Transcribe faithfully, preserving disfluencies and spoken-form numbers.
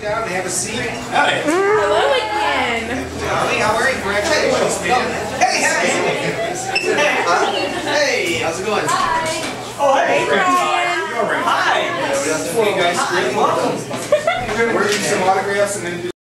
down and have a seat. Howdy. Hello again. Howdy, how are you? Congratulations, man. Hey, hey! Uh, hey, how's it going? Hi. Oh, hey. Hey, Brian. Hi. Okay, guys, great. Welcome. We're going to do some autographs and then do